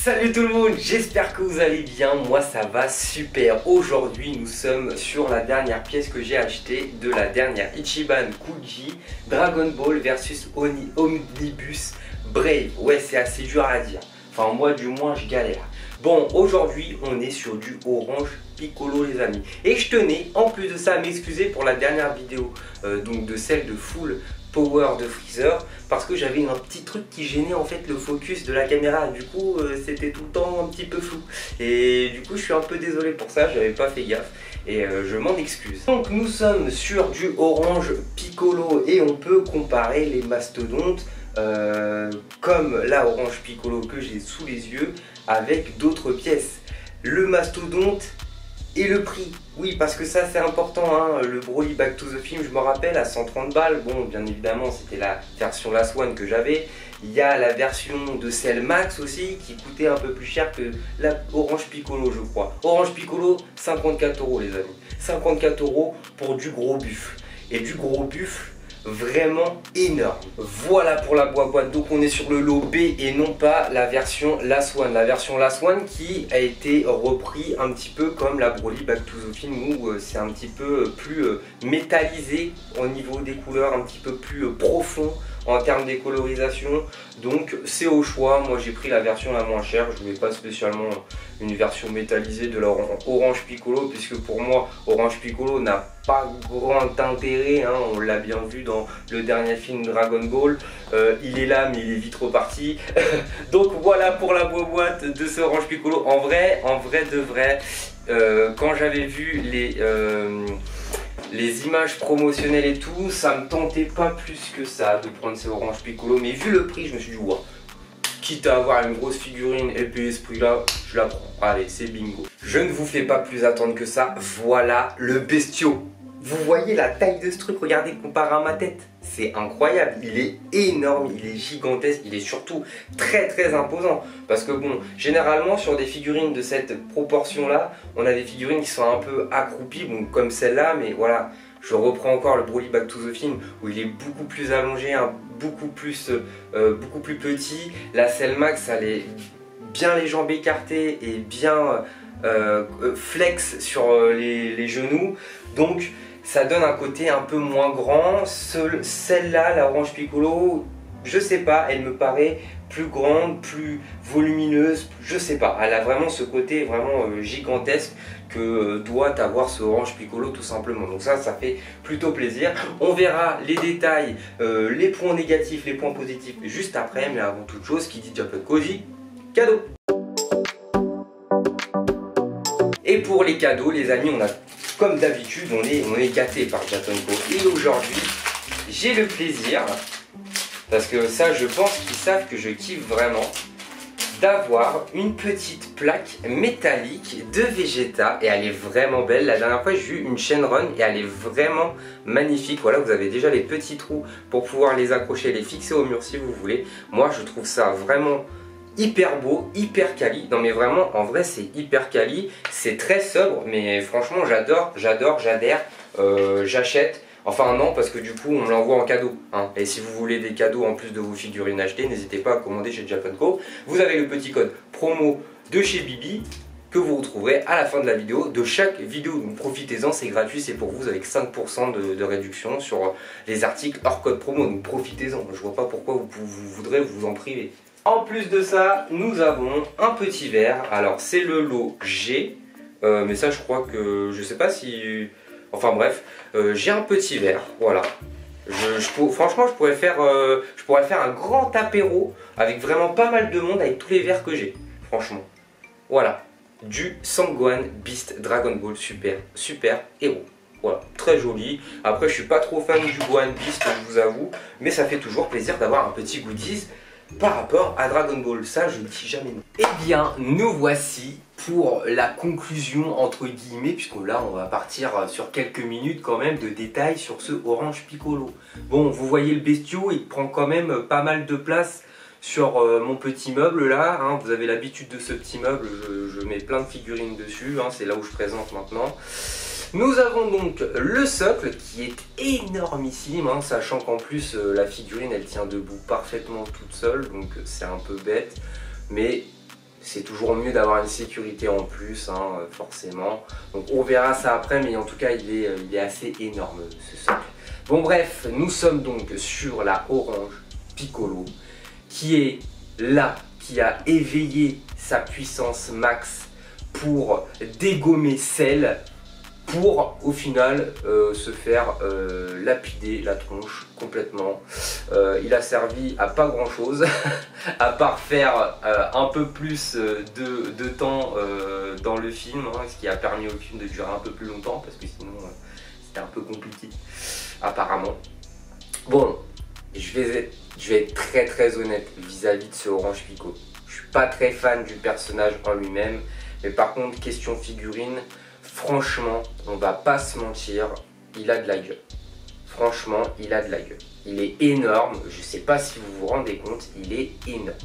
Salut tout le monde, j'espère que vous allez bien, moi ça va super. Aujourd'hui nous sommes sur la dernière pièce que j'ai achetée de la dernière Ichiban Kuji Dragon Ball versus Omnibus Brave. Ouais, c'est assez dur à dire, enfin moi du moins je galère. Bon, aujourd'hui on est sur du Orange Piccolo les amis. Et je tenais en plus de ça à m'excuser pour la dernière vidéo, donc de celle de Full Power de Freezer, parce que j'avais un petit truc qui gênait en fait le focus de la caméra. Du coup c'était tout le temps un petit peu flou et du coup je suis un peu désolé pour ça, j'avais pas fait gaffe et je m'en excuse. Donc nous sommes sur du Orange Piccolo et on peut comparer les mastodontes comme la Orange Piccolo que j'ai sous les yeux avec d'autres pièces. Le mastodonte et le prix, oui, parce que ça c'est important, hein. Le Broly Back to the Film, je me rappelle, à 130 balles. Bon, bien évidemment, c'était la version Last One que j'avais. Il y a la version de Cell Max aussi, qui coûtait un peu plus cher que la Orange Piccolo, je crois. Orange Piccolo, 54 € les amis. 54 € pour du gros buffle. Et du gros buffle vraiment énorme. Voilà pour la boîte. Donc on est sur le lot B et non pas la version Last One. La version Last One qui a été repris un petit peu comme la Broly Back to the Film, où c'est un petit peu plus métallisé au niveau des couleurs, un petit peu plus profond en termes de colorisation. Donc c'est au choix. Moi j'ai pris la version la moins chère. Je ne voulais pas spécialement une version métallisée de la Orange Piccolo, puisque pour moi Orange Piccolo n'a pas grand intérêt, hein. On l'a bien vu dans le dernier film Dragon Ball. Il est là mais il est vite reparti. Donc voilà pour la boîte de ce Orange Piccolo. En vrai de vrai, quand j'avais vu les images promotionnelles et tout, ça me tentait pas plus que ça de prendre ces Orange Piccolo, mais vu le prix je me suis dit wow, quitte à avoir une grosse figurine et payer ce prix là, je la prends. Allez, c'est bingo. Je ne vous fais pas plus attendre que ça, voilà le bestiau. Vous voyez la taille de ce truc, regardez comparé à ma tête, c'est incroyable, il est énorme, il est gigantesque, il est surtout très imposant. Parce que bon, généralement sur des figurines de cette proportion là, on a des figurines qui sont un peu accroupies, bon, comme celle-là, mais voilà. Je reprends encore le Broly Back to the Film où il est beaucoup plus allongé, hein, beaucoup plus petit. La Cell Max, elle est bien les jambes écartées et bien flex sur les genoux. Donc ça donne un côté un peu moins grand. Celle-là, la Orange Piccolo, je sais pas, elle me paraît plus grande, plus volumineuse, je sais pas. Elle a vraiment ce côté vraiment gigantesque que doit avoir ce Orange Piccolo tout simplement. Donc ça fait plutôt plaisir. On verra les détails, les points négatifs, les points positifs juste après. Mais avant toute chose, qui dit Japanco dit cadeau. Et pour les cadeaux, les amis, on a comme d'habitude, on est gâté par Japanco. Et aujourd'hui, j'ai le plaisir, parce que ça je pense qu'ils savent que je kiffe vraiment, d'avoir une petite plaque métallique de Vegeta et elle est vraiment belle. La dernière fois j'ai eu une Shenron et elle est vraiment magnifique. Voilà, vous avez déjà les petits trous pour pouvoir les accrocher, les fixer au mur si vous voulez. Moi je trouve ça vraiment hyper beau, hyper quali. Non mais vraiment, en vrai c'est hyper quali, c'est très sobre, mais franchement j'adore, j'adhère, j'achète. Enfin non, parce que du coup on me l'envoie en cadeau, hein. Et si vous voulez des cadeaux en plus de vos figurines achetées, n'hésitez pas à commander chez Japanco. Vous avez le petit code promo de chez Bibi que vous retrouverez à la fin de la vidéo, de chaque vidéo. Donc profitez-en, c'est gratuit, c'est pour vous avec 5% de réduction sur les articles hors code promo. Donc profitez-en, je vois pas pourquoi vous voudrez vous en priver. En plus de ça, nous avons un petit verre. Alors c'est le lot G, mais ça je crois que, je sais pas si... Enfin bref, j'ai un petit verre, voilà. Franchement, je pourrais faire un grand apéro avec vraiment pas mal de monde avec tous les verres que j'ai, franchement. Voilà, du Sangohan Beast Dragon Ball Super Héros. Voilà, très joli. Après, je suis pas trop fan du Gohan Beast, je vous avoue, mais ça fait toujours plaisir d'avoir un petit goodies par rapport à Dragon Ball. Ça, je ne dis jamais non. Eh bien, nous voici pour la conclusion entre guillemets, puisque là on va partir sur quelques minutes quand même de détails sur ce Orange Piccolo. Bon, vous voyez le bestiau, il prend quand même pas mal de place sur mon petit meuble là, hein. Vous avez l'habitude de ce petit meuble, je mets plein de figurines dessus, hein. C'est là où je présente maintenant. Nous avons donc le socle qui est énormissime, hein, sachant qu'en plus la figurine elle tient debout parfaitement toute seule, donc c'est un peu bête, mais c'est toujours mieux d'avoir une sécurité en plus, hein, forcément. Donc on verra ça après, mais en tout cas il est assez énorme ce socle. Bon bref, nous sommes donc sur la Orange Piccolo, qui est là, qui a éveillé sa puissance max pour dégommer celle, pour au final se faire lapider la tronche complètement. Il a servi à pas grand chose à part faire un peu plus de temps dans le film, hein, ce qui a permis au film de durer un peu plus longtemps parce que sinon c'était un peu compliqué apparemment. Bon, je vais être très honnête vis-à-vis de ce Orange Piccolo. Je suis pas très fan du personnage en lui-même, mais par contre question figurine, franchement, on va pas se mentir, il a de la gueule. Franchement, il a de la gueule. Il est énorme, je sais pas si vous vous rendez compte, il est énorme.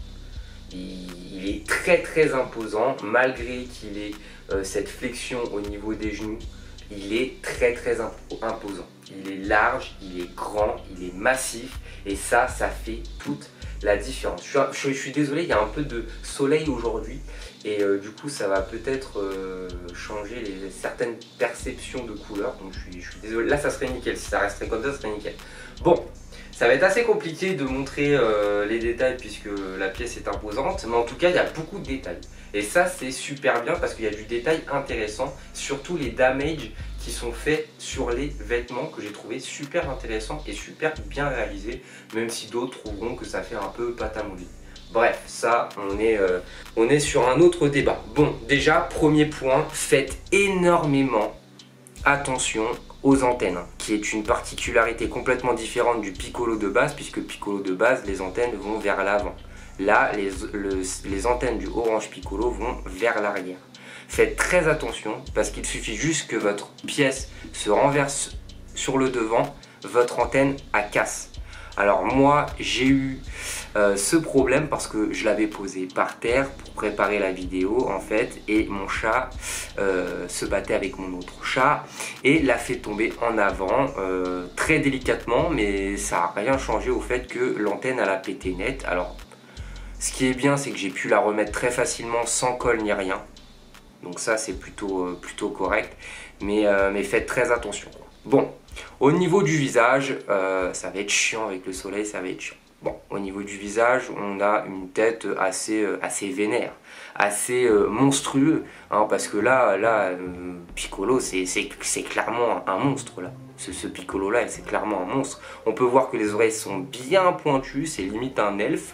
Il est très imposant, malgré qu'il ait cette flexion au niveau des genoux, il est très imposant. Il est large, il est grand, il est massif, et ça fait toute la différence. Je suis désolé, il y a un peu de soleil aujourd'hui, et du coup ça va peut-être changer certaines perceptions de couleurs, donc je suis désolé. Là ça serait nickel, si ça resterait comme ça serait nickel. Bon, ça va être assez compliqué de montrer les détails puisque la pièce est imposante, mais en tout cas il y a beaucoup de détails. Et ça c'est super bien parce qu'il y a du détail intéressant, surtout les damages qui sont faits sur les vêtements que j'ai trouvé super intéressant et super bien réalisé, même si d'autres trouveront que ça fait un peu pâte à modeler. Bref, ça, on est sur un autre débat. Bon, déjà, premier point, faites énormément attention aux antennes, qui est une particularité complètement différente du Piccolo de base, puisque Piccolo de base, les antennes vont vers l'avant. Là, les antennes du Orange Piccolo vont vers l'arrière. Faites très attention, parce qu'il suffit juste que votre pièce se renverse sur le devant, votre antenne a casse. Alors moi j'ai eu ce problème parce que je l'avais posé par terre pour préparer la vidéo en fait, et mon chat se battait avec mon autre chat et l'a fait tomber en avant très délicatement, mais ça n'a rien changé au fait que l'antenne elle a pété net. Alors ce qui est bien c'est que j'ai pu la remettre très facilement sans colle ni rien, donc ça c'est plutôt correct, mais faites très attention quoi. Bon, au niveau du visage, ça va être chiant avec le soleil, ça va être chiant. Bon, au niveau du visage, on a une tête assez vénère, assez monstrueux, hein, parce que là Piccolo, c'est clairement un monstre là. Ce Piccolo là, c'est clairement un monstre. On peut voir que les oreilles sont bien pointues, c'est limite un elfe.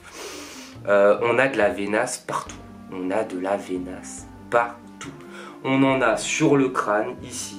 On a de la vénasse partout. On a de la vénasse partout. On en a sur le crâne ici.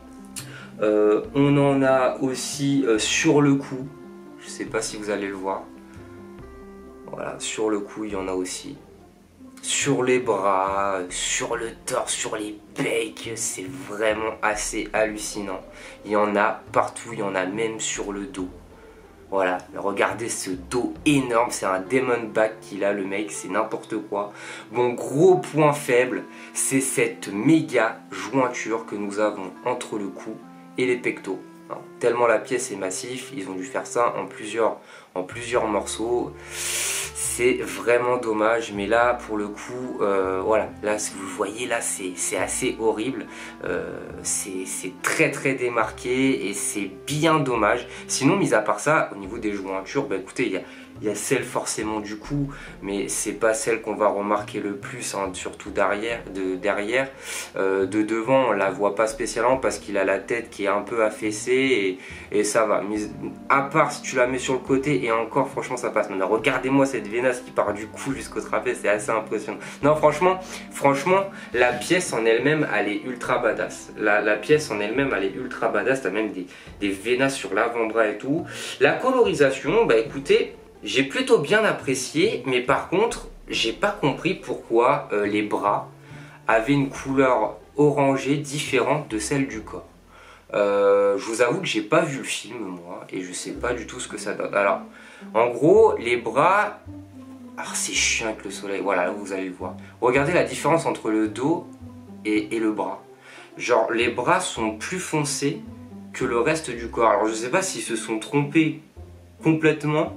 On en a aussi sur le cou, je sais pas si vous allez le voir, voilà, sur le cou il y en a aussi, sur les bras, sur le torse, sur les pecs, c'est vraiment assez hallucinant, il y en a partout, il y en a même sur le dos. Voilà, regardez ce dos énorme, c'est un demon back qu'il a le mec, c'est n'importe quoi. Bon, gros point faible, c'est cette méga jointure que nous avons entre le cou et les pectoraux. Alors, tellement la pièce est massive, ils ont dû faire ça en plusieurs morceaux. C'est vraiment dommage, mais là pour le coup, voilà, là si vous voyez là c'est assez horrible, c'est très démarqué et c'est bien dommage. Sinon, mis à part ça, au niveau des jointures, bah écoutez, il y a celle forcément du cou, mais c'est pas celle qu'on va remarquer le plus, hein, surtout derrière. De devant, on la voit pas spécialement parce qu'il a la tête qui est un peu affaissée et ça va. Mais à part si tu la mets sur le côté, et encore, franchement, ça passe. Maintenant, regardez-moi cette vénasse qui part du cou jusqu'au trapèze, c'est assez impressionnant. Non, franchement, la pièce en elle-même, elle est ultra badass. La pièce en elle-même, elle est ultra badass. T'as même des vénasses sur l'avant-bras et tout. La colorisation, bah écoutez, j'ai plutôt bien apprécié, mais par contre, j'ai pas compris pourquoi les bras avaient une couleur orangée différente de celle du corps. Je vous avoue que j'ai pas vu le film moi, et je sais pas du tout ce que ça donne. Alors, en gros, les bras, alors c'est chiant avec le soleil, voilà, là vous allez le voir. Regardez la différence entre le dos et le bras. Genre, les bras sont plus foncés que le reste du corps. Alors, je sais pas s'ils se sont trompés complètement,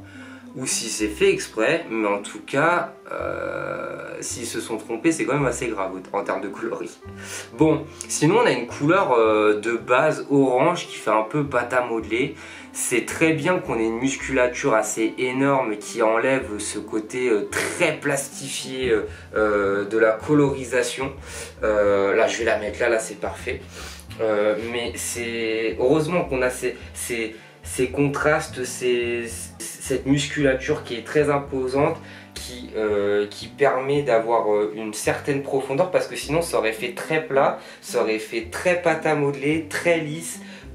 ou si c'est fait exprès, mais en tout cas, s'ils se sont trompés, c'est quand même assez grave en termes de coloris. Bon, sinon on a une couleur de base orange qui fait un peu pâte à modeler. C'est très bien qu'on ait une musculature assez énorme qui enlève ce côté très plastifié de la colorisation. Là je vais la mettre là c'est parfait. Mais c'est heureusement qu'on a ces contrastes, cette musculature qui est très imposante, qui permet d'avoir une certaine profondeur, parce que sinon ça aurait fait très plat, ça aurait fait très pâte à modeler, très lisse,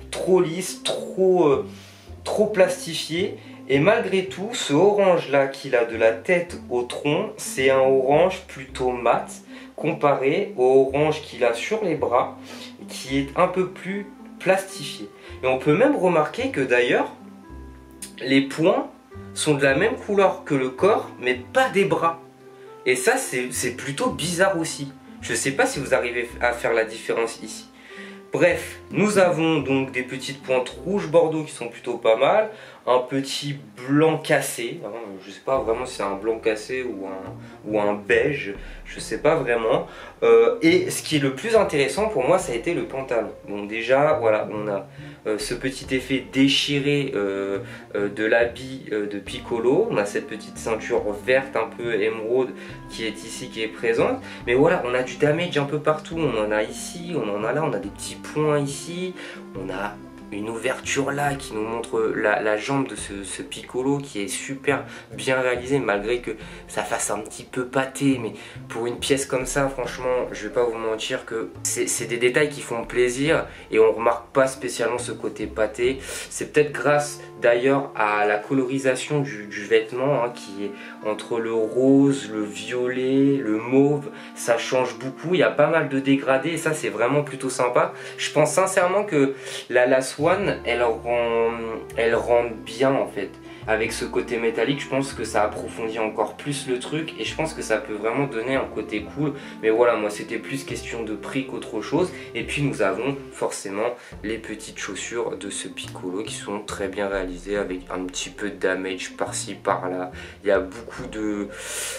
trop plastifié. Et malgré tout, ce orange là qu'il a de la tête au tronc, c'est un orange plutôt mat comparé au orange qu'il a sur les bras, qui est un peu plus plastifié. Et on peut même remarquer que d'ailleurs les poings sont de la même couleur que le corps, mais pas des bras. Et ça c'est plutôt bizarre aussi. Je ne sais pas si vous arrivez à faire la différence ici. Bref, nous avons donc des petites pointes rouge bordeaux qui sont plutôt pas mal, un petit blanc cassé, hein, je sais pas vraiment si c'est un blanc cassé ou un beige, je sais pas vraiment. Et ce qui est le plus intéressant pour moi, ça a été le pantalon. Bon déjà, voilà, on a ce petit effet déchiré de l'habit de Piccolo, on a cette petite ceinture verte un peu émeraude qui est ici, qui est présente, mais voilà, on a du damage un peu partout, on en a ici, on en a là, on a des petits points ici, on a une ouverture là qui nous montre la jambe de ce Piccolo qui est super bien réalisé, malgré que ça fasse un petit peu pâté. Mais pour une pièce comme ça, franchement, je vais pas vous mentir que c'est des détails qui font plaisir et on remarque pas spécialement ce côté pâté. C'est peut-être grâce d'ailleurs à la colorisation du vêtement, hein, qui est entre le rose, le violet, le mauve, ça change beaucoup, il y a pas mal de dégradés et ça c'est vraiment plutôt sympa. Je pense sincèrement que la Swan, elle rend bien en fait. Avec ce côté métallique, je pense que ça approfondit encore plus le truc et je pense que ça peut vraiment donner un côté cool. Mais voilà, moi c'était plus question de prix qu'autre chose. Et puis nous avons forcément les petites chaussures de ce Piccolo qui sont très bien réalisées avec un petit peu de damage par-ci par-là. Il y a beaucoup de...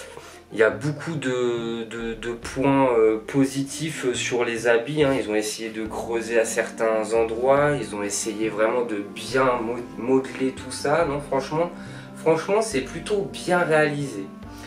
points positifs sur les habits, hein. Ils ont essayé de creuser à certains endroits, ils ont essayé vraiment de bien modeler tout ça. Non, franchement c'est plutôt bien réalisé.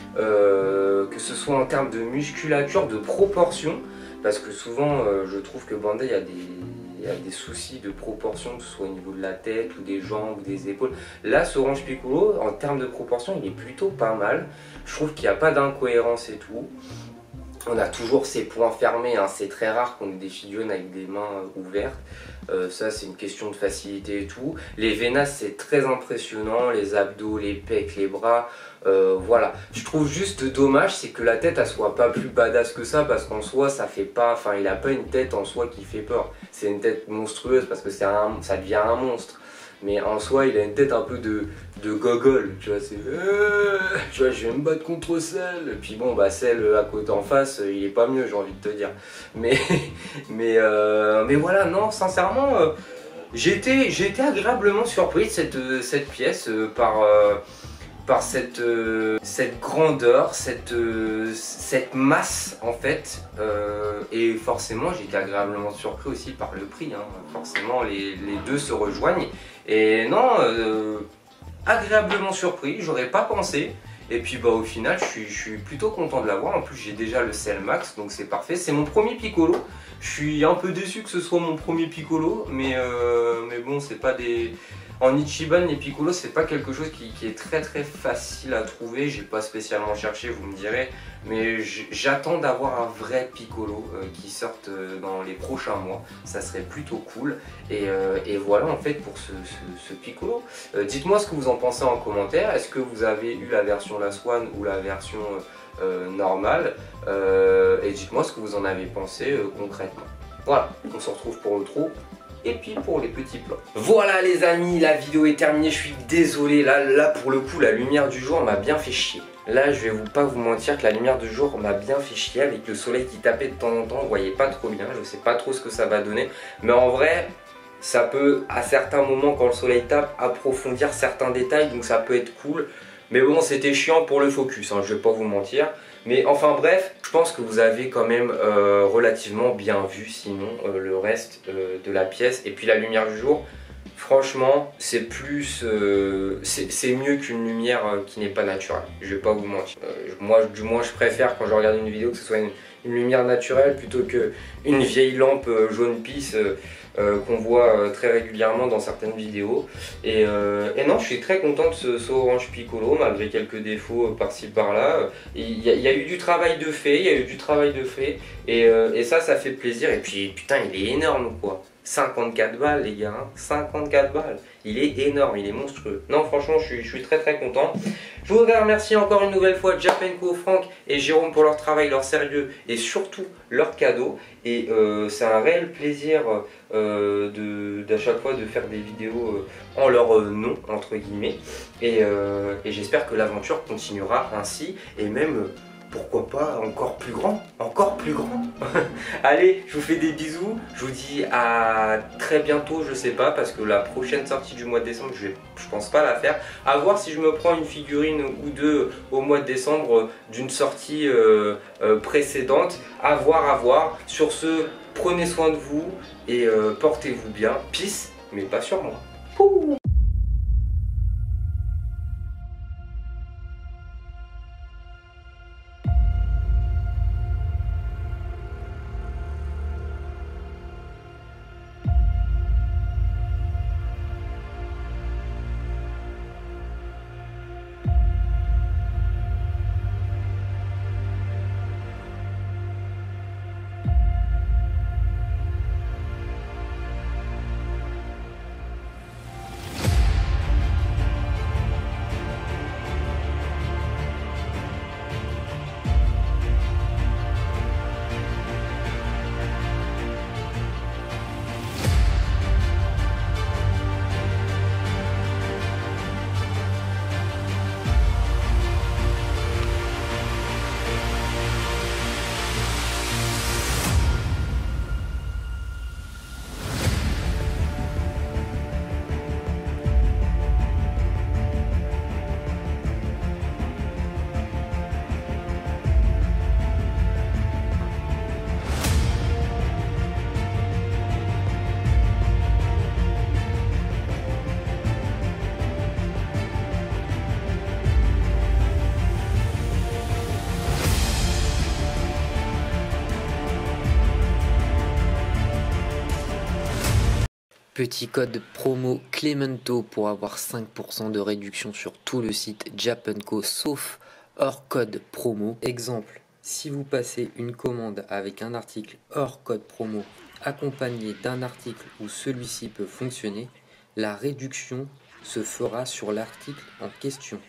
Que ce soit en termes de musculature, de proportion, parce que souvent je trouve que Bandai il y a des soucis de proportion, que ce soit au niveau de la tête ou des jambes ou des épaules. Là, ce Orange Piccolo, en termes de proportion, il est plutôt pas mal. Je trouve qu'il n'y a pas d'incohérence et tout. On a toujours ces points fermés, hein. C'est très rare qu'on ait des figurines avec des mains ouvertes. Ça c'est une question de facilité et tout. Les vénas c'est très impressionnant, les abdos, les pecs, les bras. Voilà, je trouve juste dommage c'est que la tête elle soit pas plus badass que ça, parce qu'en soi ça fait pas, enfin il a pas une tête en soi qui fait peur. C'est une tête monstrueuse parce que ça devient un monstre. Mais en soi, il a une tête un peu de gogol, tu vois, c'est... tu vois, je vais me battre contre Cell. Et puis bon, bah Cell à côté en face, il est pas mieux, j'ai envie de te dire. Mais voilà, non, sincèrement, j'ai été agréablement surpris de cette pièce par cette grandeur, cette masse en fait, et forcément j'ai été agréablement surpris aussi par le prix, hein. Forcément les deux se rejoignent et non, agréablement surpris, j'aurais pas pensé. Et puis bah au final je suis plutôt content de l'avoir. En plus j'ai déjà le Cell Max, donc c'est parfait. C'est mon premier Piccolo. Je suis un peu déçu que ce soit mon premier Piccolo, mais bon, c'est pas des... En Ichiban, les Piccolos, c'est pas quelque chose qui est très facile à trouver. J'ai pas spécialement cherché, vous me direz, mais j'attends d'avoir un vrai Piccolo qui sorte dans les prochains mois. Ça serait plutôt cool. Et voilà en fait pour ce Piccolo. Dites-moi ce que vous en pensez en commentaire. Est-ce que vous avez eu la version La Swan ou la version normale, et dites-moi ce que vous en avez pensé concrètement. Voilà, on se retrouve pour le trou et puis pour les petits plans. Voilà les amis, la vidéo est terminée, je suis désolé, là pour le coup la lumière du jour m'a bien fait chier. Là je vais pas vous mentir que la lumière du jour m'a bien fait chier, avec le soleil qui tapait de temps en temps, vous voyez pas trop bien, je sais pas trop ce que ça va donner, mais en vrai ça peut à certains moments quand le soleil tape approfondir certains détails, donc ça peut être cool. Mais bon, c'était chiant pour le focus, hein, je vais pas vous mentir. Mais enfin bref, je pense que vous avez quand même relativement bien vu sinon le reste de la pièce. Et puis la lumière du jour, franchement, c'est plus, c'est mieux qu'une lumière qui n'est pas naturelle. Je vais pas vous mentir. Moi, du moins, je préfère quand je regarde une vidéo que ce soit une lumière naturelle plutôt qu'une vieille lampe jaune pisse qu'on voit très régulièrement dans certaines vidéos. Et non, je suis très content de ce Orange Piccolo, malgré quelques défauts par-ci par-là. Il y a eu du travail de fait, et ça fait plaisir. Et puis, putain, il est énorme, quoi. 54 balles, les gars, hein. 54 balles. Il est énorme, il est monstrueux. Non, franchement, je suis très très content. Je voudrais remercier encore une nouvelle fois Japenco, Franck et Jérôme pour leur travail, leur sérieux et surtout leur cadeau. Et c'est un réel plaisir d'à chaque fois de faire des vidéos en leur nom, entre guillemets. Et j'espère que l'aventure continuera ainsi et même... pourquoi pas encore plus grand, encore plus grand. Allez, je vous fais des bisous, je vous dis à très bientôt, je sais pas, parce que la prochaine sortie du mois de décembre, je pense pas la faire. À voir si je me prends une figurine ou deux au mois de décembre d'une sortie précédente. À voir, à voir. Sur ce, prenez soin de vous et portez-vous bien. Peace, mais pas sur moi. Pouh. Petit code promo Clemento pour avoir 5% de réduction sur tout le site Japenco sauf hors code promo. Exemple, si vous passez une commande avec un article hors code promo accompagné d'un article où celui-ci peut fonctionner, la réduction se fera sur l'article en question.